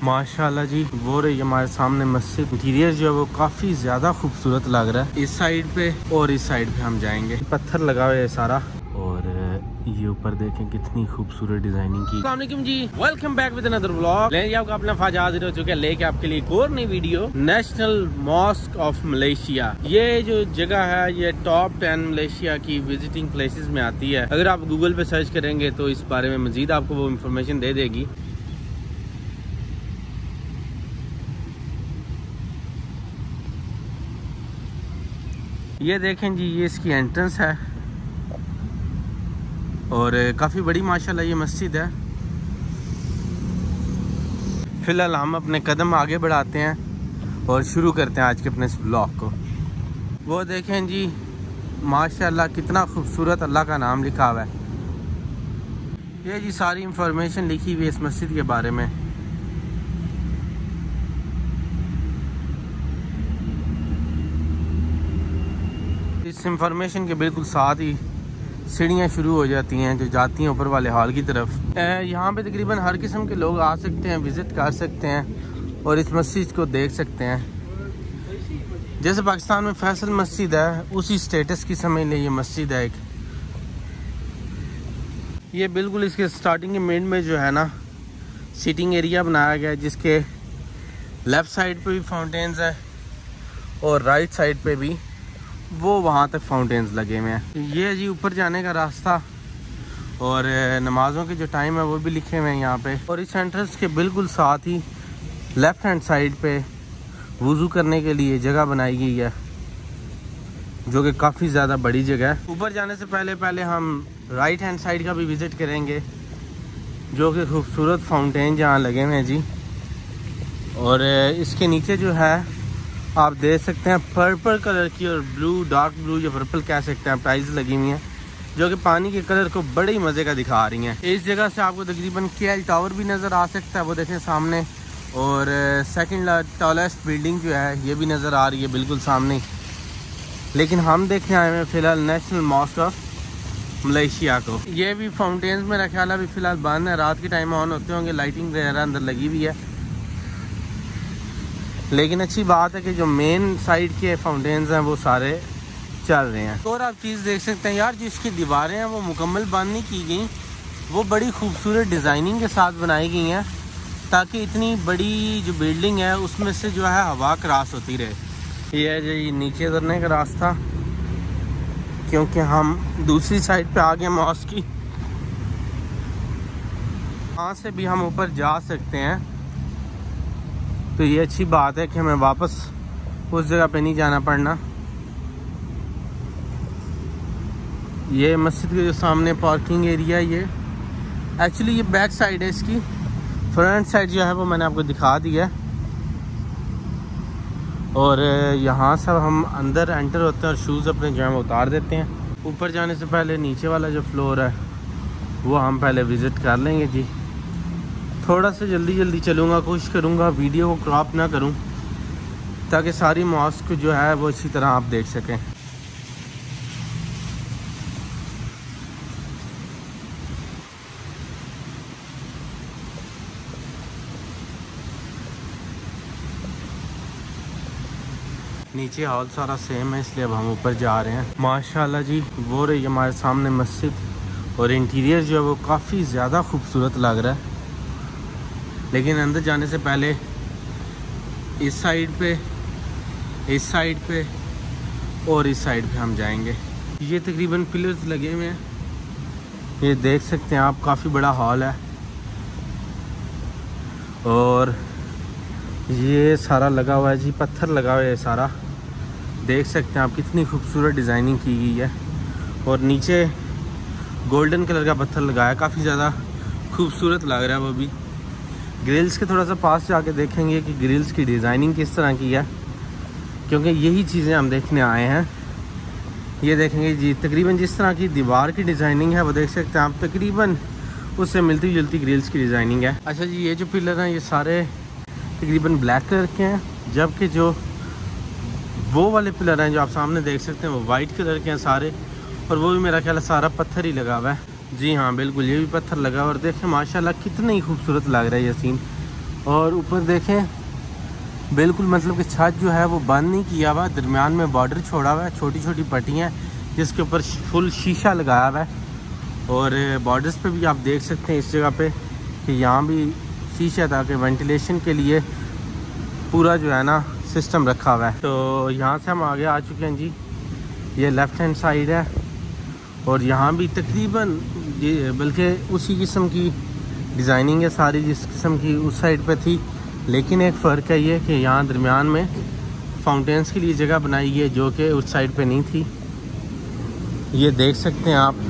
माशाल्लाह जी, वो रही हमारे सामने मस्जिद। इंटीरियर जो है वो काफ़ी ज़्यादा खूबसूरत लग रहा है। इस साइड पे और इस साइड पे हम जाएंगे। पत्थर लगा हुआ है सारा, और ये ऊपर देखें कितनी खूबसूरत डिजाइनिंग की। अस्सलाम वालेकुम जी, welcome back with another vlog. लेकिन आपका अपना फाज हाजिर हो चुके हैं लेके आपके लिए एक और नई video. National mosque of Malaysia, ये जो जगह है ये टॉप 10 मलेशिया की विजिटिंग प्लेसेस में आती है। अगर आप गूगल पे सर्च करेंगे तो इस बारे में मजीद आपको वो इन्फॉर्मेशन दे देगी। ये देखें जी, ये इसकी एंट्रेंस है और काफ़ी बड़ी माशाल्लाह ये मस्जिद है। फ़िलहाल हम अपने कदम आगे बढ़ाते हैं और शुरू करते हैं आज के अपने इस व्लॉग को। वो देखें जी, माशाल्लाह कितना खूबसूरत अल्लाह का नाम लिखा हुआ है। ये जी सारी इंफॉर्मेशन लिखी हुई है इस मस्जिद के बारे में। इस इंफॉर्मेशन के बिल्कुल साथ ही सीढ़ियाँ शुरू हो जाती हैं जो जाती हैं ऊपर वाले हॉल की तरफ। यहाँ पे तकरीबन हर किस्म के लोग आ सकते हैं, विज़िट कर सकते हैं और इस मस्जिद को देख सकते हैं। जैसे पाकिस्तान में फैसल मस्जिद है, उसी स्टेटस की समझ ले ये मस्जिद है एक। ये बिल्कुल इसके स्टार्टिंग के मिड में जो है ना सीटिंग एरिया बनाया गया है, जिसके लेफ़्ट साइड पे भी फाउंटेन्स है और राइट साइड पे भी वो वहाँ तक फाउंटेन्स लगे हुए हैं। ये जी ऊपर जाने का रास्ता और नमाज़ों के जो टाइम है वो भी लिखे हुए हैं यहाँ पे। और इस एंट्रेंस के बिल्कुल साथ ही लेफ़्ट हैंड साइड पे वुज़ू करने के लिए जगह बनाई गई है, जो कि काफ़ी ज़्यादा बड़ी जगह है। ऊपर जाने से पहले हम राइट हैंड साइड का भी विज़िट करेंगे, जो कि खूबसूरत फाउंटेन जहाँ लगे हुए हैं जी। और इसके नीचे जो है आप देख सकते हैं पर्पल कलर की और ब्लू, डार्क ब्लू या पर्पल कह सकते हैं, टाइल्स लगी हुई हैं जो कि पानी के कलर को बड़े ही मज़े का दिखा रही हैं। इस जगह से आपको तकरीबन KL टावर भी नज़र आ सकता है, वो देखें सामने। और सेकंड टॉलेस्ट बिल्डिंग जो है ये भी नज़र आ रही है बिल्कुल सामने। लेकिन हम देखने आए हैं फ़िलहाल नेशनल मॉस्क ऑफ मलेशिया को। ये भी फाउंटेन्स मेरा ख्याल अभी फ़िलहाल बंद है, रात के टाइम ऑन होते होंगे, लाइटिंग वगैरह अंदर लगी हुई है। लेकिन अच्छी बात है कि जो मेन साइड के फाउंटेन्स हैं वो सारे चल रहे हैं। और आप चीज़ देख सकते हैं यार, जिसकी दीवारें हैं वो मुकम्मल बंद नहीं की गई, वो बड़ी खूबसूरत डिज़ाइनिंग के साथ बनाई गई हैं, ताकि इतनी बड़ी जो बिल्डिंग है उसमें से जो है हवा क्रॉस होती रहे। ये है जो नीचे उतरने का रास्ता, क्योंकि हम दूसरी साइड पे आ गए मॉस्क की। वहाँ से भी हम ऊपर जा सकते हैं, तो ये अच्छी बात है कि हमें वापस उस जगह पे नहीं जाना पड़ना। ये मस्जिद के जो सामने पार्किंग एरिया है, ये एक्चुअली ये बैक साइड है, इसकी फ्रंट साइड जो है वो मैंने आपको दिखा दिया है। और यहाँ से हम अंदर एंटर होते हैं और शूज़ अपने जो है उतार देते हैं। ऊपर जाने से पहले नीचे वाला जो फ्लोर है वो हम पहले विज़िट कर लेंगे जी। थोड़ा सा जल्दी चलूँगा, कोशिश करूँगा वीडियो को क्रॉप ना करूँ, ताकि सारी मॉस्क जो है वो अच्छी तरह आप देख सकें। नीचे हॉल सारा सेम है, इसलिए अब हम ऊपर जा रहे हैं। माशाल्लाह जी, वो रही हमारे सामने मस्जिद और इंटीरियर जो है वो काफ़ी ज़्यादा खूबसूरत लग रहा है। लेकिन अंदर जाने से पहले इस साइड पे और इस साइड पे हम जाएंगे। ये तकरीबन पिलर्स लगे हुए हैं, ये देख सकते हैं आप, काफ़ी बड़ा हॉल है। और ये सारा लगा हुआ है जी, पत्थर लगा हुआ है सारा, देख सकते हैं आप कितनी खूबसूरत डिज़ाइनिंग की गई है। और नीचे गोल्डन कलर का पत्थर लगाया है, काफ़ी ज़्यादा खूबसूरत लग रहा है वो भी। ग्रिल्स के थोड़ा सा पास जाके देखेंगे कि ग्रिल्स की डिज़ाइनिंग किस तरह की है, क्योंकि यही चीज़ें हम देखने आए हैं। ये देखेंगे जी, तकरीबन जिस तरह की दीवार की डिज़ाइनिंग है वो देख सकते हैं आप, तकरीबन उससे मिलती जुलती ग्रिल्स की डिज़ाइनिंग है। अच्छा जी, ये जो पिलर हैं ये सारे तकरीबन ब्लैक कलर के हैं, जबकि जो वो वाले पिलर हैं जो आप सामने देख सकते हैं वो वाइट कलर के हैं सारे, और वो भी मेरा ख्याल सारा पत्थर ही लगा हुआ है। जी हाँ बिल्कुल, ये भी पत्थर लगा हुआ। और देखें माशाल्लाह कितना ही खूबसूरत लग रहा है ये सीन। और ऊपर देखें बिल्कुल मतलब कि छत जो है वो बंद नहीं किया हुआ, दरमियान में बॉर्डर छोड़ा हुआ है, छोटी छोटी पट्टियाँ जिसके ऊपर फुल शीशा लगाया हुआ है। और बॉर्डर्स पे भी आप देख सकते हैं इस जगह पे कि यहाँ भी शीशा, ताकि वेंटिलेशन के लिए पूरा जो है ना सिस्टम रखा हुआ है। तो यहाँ से हम आगे आ चुके हैं जी, ये लेफ़्ट हैंड साइड है और यहाँ भी तकरीबन बल्कि उसी किस्म की डिज़ाइनिंग है सारी जिस किस्म की उस साइड पे थी, लेकिन एक फ़र्क है ये कि यहाँ दरमियान में फाउंटेन्स के लिए जगह बनाई है जो कि उस साइड पे नहीं थी। ये देख सकते हैं आप,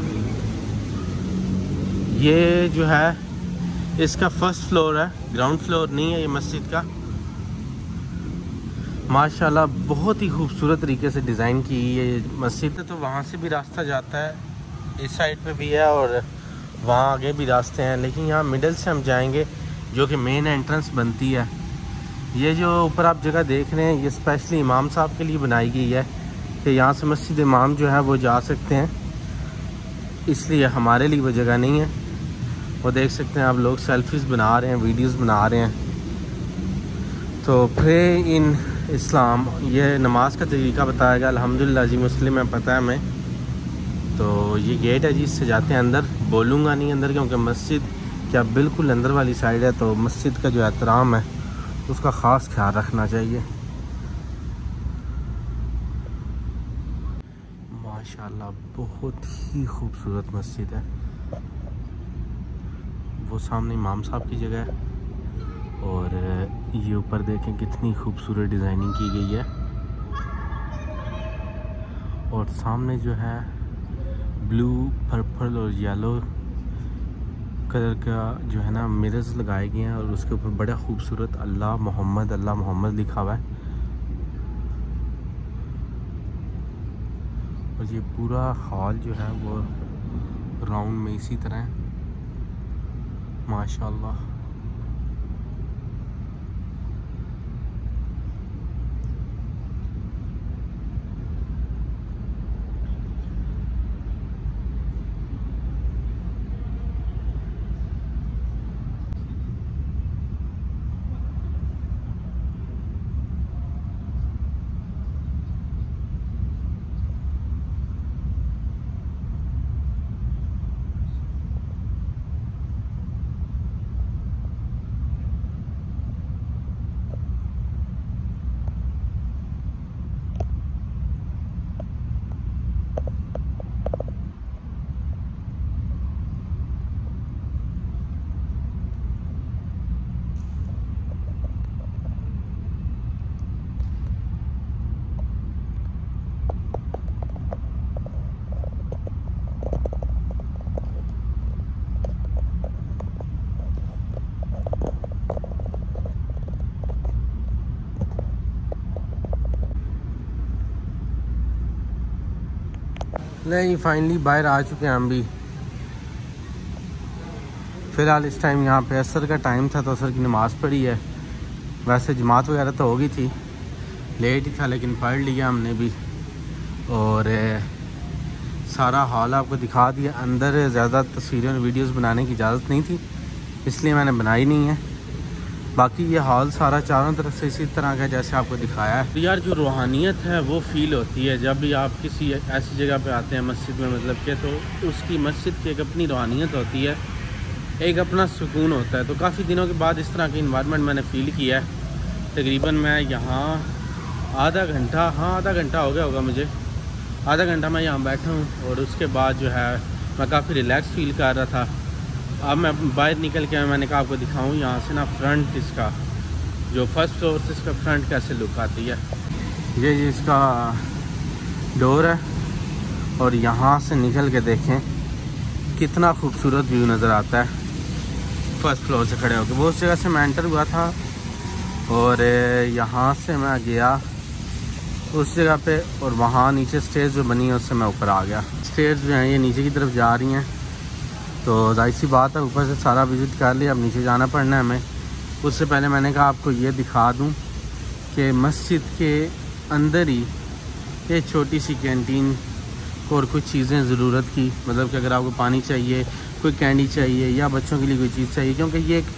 ये जो है इसका फर्स्ट फ्लोर है, ग्राउंड फ्लोर नहीं है ये मस्जिद का। माशाल्लाह बहुत ही खूबसूरत तरीके से डिज़ाइन की ये मस्जिद है। तो वहाँ से भी रास्ता जाता है, इस साइड पे भी है और वहाँ आगे भी रास्ते हैं, लेकिन यहाँ मिडल से हम जाएंगे जो कि मेन एंट्रेंस बनती है। ये जो ऊपर आप जगह देख रहे हैं ये स्पेशली इमाम साहब के लिए बनाई गई है कि यहाँ से मस्जिद इमाम जो है वो जा सकते हैं, इसलिए हमारे लिए वो जगह नहीं है। वो देख सकते हैं आप लोग सेल्फीज़ बना रहे हैं, वीडियोस बना रहे हैं। तो प्रे इन इस्लाम, ये नमाज का तरीका बताया गया। अल्हम्दुलिल्लाह जी मुस्लिम है, पता है हमें। तो ये गेट है जी, इससे जाते हैं अंदर। बोलूँगा नहीं अंदर क्योंकि मस्जिद क्या बिल्कुल अंदर वाली साइड है, तो मस्जिद का जो एहतराम है उसका ख़ास ख्याल रखना चाहिए। माशाल्लाह बहुत ही खूबसूरत मस्जिद है। वो सामने इमाम साहब की जगह है और ये ऊपर देखें कितनी खूबसूरत डिज़ाइनिंग की गई है। और सामने जो है ब्लू, पर्पल और येलो कलर का जो है ना मिरर्स लगाए गए हैं और उसके ऊपर बड़ा खूबसूरत अल्लाह मोहम्मद लिखा हुआ है। और ये पूरा हॉल जो है वो राउंड में इसी तरह है माशाल्लाह। नहीं, फाइनली बाहर आ चुके हैं हम भी। फ़िलहाल इस टाइम यहाँ पे असर का टाइम था तो असर की नमाज़ पढ़ी है। वैसे जमात वगैरह तो हो गई थी, लेट ही था लेकिन पढ़ लिया हमने भी। और सारा हॉल आपको दिखा दिया। अंदर ज़्यादा तस्वीरें और वीडियोस बनाने की इजाज़त नहीं थी, इसलिए मैंने बनाई नहीं है। बाकी ये हॉल सारा चारों तरफ से इसी तरह का जैसे आपको दिखाया है। यार जो रूहानियत है वो फ़ील होती है जब भी आप किसी ऐसी जगह पे आते हैं मस्जिद में, मतलब कि तो उसकी मस्जिद की एक अपनी रूहानियत होती है, एक अपना सुकून होता है। तो काफ़ी दिनों के बाद इस तरह की इन्वायरमेंट मैंने फ़ील किया है। तकरीबन मैं यहाँ आधा घंटा हो गया होगा मुझे, आधा घंटा मैं यहाँ बैठा हूँ और उसके बाद जो है मैं काफ़ी रिलैक्स फील कर रहा था। अब मैं बाहर निकल के मैंने कहा आपको दिखाऊं यहाँ से ना फ्रंट, इसका जो फर्स्ट फ्लोर से इसका फ्रंट कैसे लुक आती है। ये इसका डोर है और यहाँ से निकल के देखें कितना खूबसूरत व्यू नज़र आता है फर्स्ट फ्लोर से खड़े होकर। वो उस जगह से मैं एंटर हुआ था और यहाँ से मैं गया उस जगह पे और वहाँ नीचे स्टेज जो बनी है उससे मैं ऊपर आ गया। स्टेज जो हैं ये नीचे की तरफ जा रही हैं, तो जाहिर सी बात है ऊपर से सारा विज़िट कर लिया, अब नीचे जाना पड़ना है हमें। उससे पहले मैंने कहा आपको ये दिखा दूं कि मस्जिद के अंदर ही एक छोटी सी कैंटीन और कुछ चीज़ें ज़रूरत की, मतलब कि अगर आपको पानी चाहिए, कोई कैंडी चाहिए या बच्चों के लिए कोई चीज़ चाहिए, क्योंकि ये एक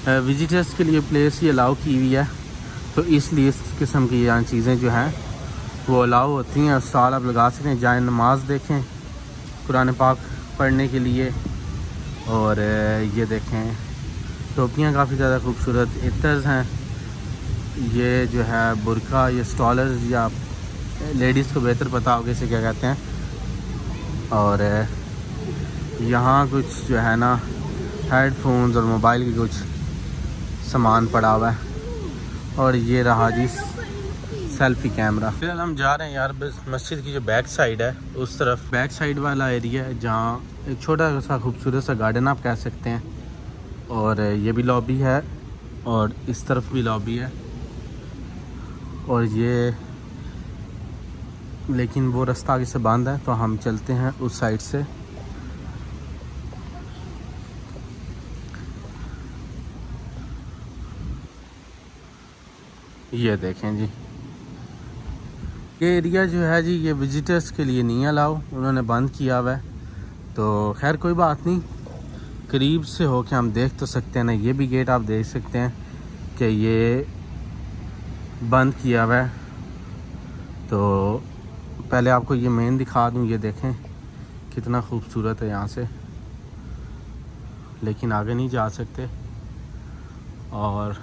विजिटर्स के लिए प्लेस ही अलाउ की हुई है, तो इसलिए इस किस्म की यहाँ चीज़ें जो हैं वो अलाउ होती हैं। स्टॉल आप लगा सकते हैं, जाए नमाज देखें कुरान पाक पढ़ने के लिए। और ये देखें टोपियाँ काफ़ी ज़्यादा खूबसूरत, इतर्स हैं, ये जो है बुरका, ये स्टॉलर्स या लेडीज़ को बेहतर पता होगा इसे क्या कहते हैं। और यहाँ कुछ जो है ना हेडफोन्स और मोबाइल की कुछ सामान पड़ा हुआ है। और ये रहा जी सेल्फी कैमरा। फिर हम जा रहे हैं यार बस मस्जिद की जो बैक साइड है उस तरफ, बैक साइड वाला एरिया है जहाँ एक छोटा सा खूबसूरत सा गार्डन आप कह सकते हैं। और ये भी लॉबी है और इस तरफ भी लॉबी है। और ये लेकिन वो रास्ता आगे से बंद है, तो हम चलते हैं उस साइड से। ये देखें जी, ये एरिया जो है जी ये विजिटर्स के लिए नहीं अलाउ, उन्होंने बंद किया हुआ है। तो खैर कोई बात नहीं, करीब से हो के हम देख तो सकते हैं ना। ये भी गेट आप देख सकते हैं कि ये बंद किया हुआ है। तो पहले आपको ये मेन दिखा दूं, ये देखें कितना खूबसूरत है यहाँ से, लेकिन आगे नहीं जा सकते। और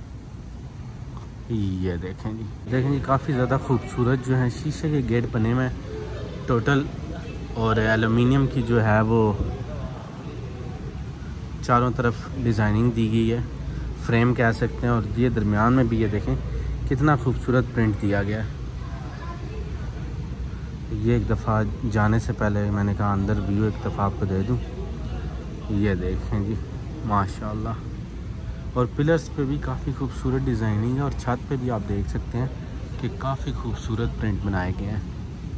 ये देखें जी काफ़ी ज़्यादा खूबसूरत जो है शीशे के गेट बने हुए हैं टोटल। और एलुमिनियम की जो है वो चारों तरफ डिज़ाइनिंग दी गई है, फ्रेम कह सकते हैं। और ये दरमियान में भी ये देखें कितना खूबसूरत प्रिंट दिया गया है। ये एक दफ़ा जाने से पहले मैंने कहा अंदर व्यू एक दफ़ा आपको दे दूं। ये देखें जी माशाल्लाह। और पिलर्स पे भी काफ़ी खूबसूरत डिज़ाइनिंग है। और छत पे भी आप देख सकते हैं कि काफ़ी खूबसूरत प्रिंट बनाए गए हैं।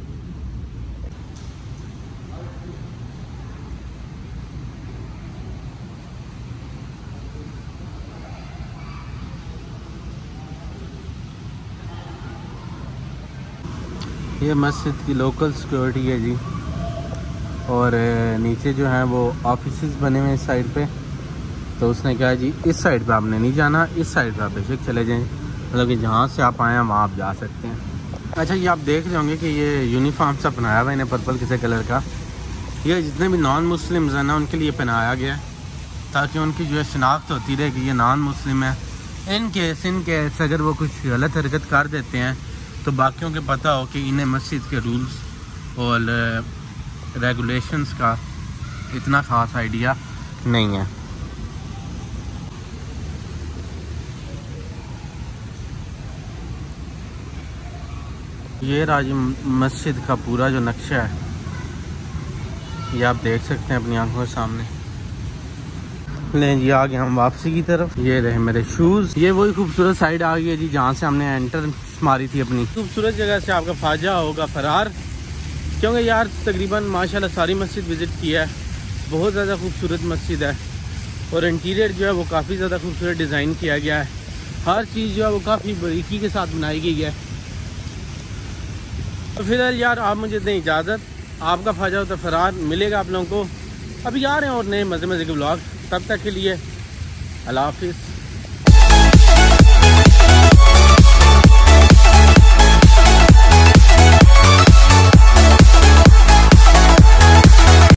ये मस्जिद की लोकल सिक्योरिटी है जी। और नीचे जो है वो ऑफिसेस बने हुए हैं इस साइड पे। तो उसने कहा जी इस साइड पे आपने नहीं जाना, इस साइड पे आप बेशक चले जाएं, मतलब कि जहाँ से आप आए हैं वहाँ आप जा सकते हैं। अच्छा ये आप देख रहे होंगे कि ये यूनिफॉर्म सा पहनाया हुआ है इन्हें पर्पल किसी कलर का। ये जितने भी नॉन मुस्लिम्स हैं ना उनके लिए पहनाया गया है, ताकि उनकी जो है शनाख्त होती रहे कि ये नॉन मुस्लिम है। इन केस अगर वो कुछ गलत हरकत कर देते हैं तो बाकियों के पता हो कि इन्हें मस्जिद के रूल्स और रेगुलेशंस का इतना ख़ास आइडिया नहीं है। ये राजी मस्जिद का पूरा जो नक्शा है ये आप देख सकते हैं अपनी आंखों के सामने। लें जी आगे हम वापसी की तरफ। ये रहे मेरे शूज़। ये वही खूबसूरत साइड आ गई है जी जहाँ से हमने एंटर मारी थी अपनी। खूबसूरत जगह से आपका ख्वाजा होगा फरार, क्योंकि यार तकरीबन माशाल्लाह सारी मस्जिद विज़िट किया है। बहुत ज़्यादा खूबसूरत मस्जिद है और इंटीरियर जो है वो काफ़ी ज़्यादा खूबसूरत डिज़ाइन किया गया है। हर चीज़ जो है वो काफ़ी बारीकी के साथ बनाई गई है। तो फिलहाल यार आप मुझे दें इजाज़त, आपका ख्वाजा होता फरार मिलेगा आप लोगों को। अभी आ रहे हैं और नए मज़े के ब्लॉग, तब तक के लिए अल्लाह हाफिज़।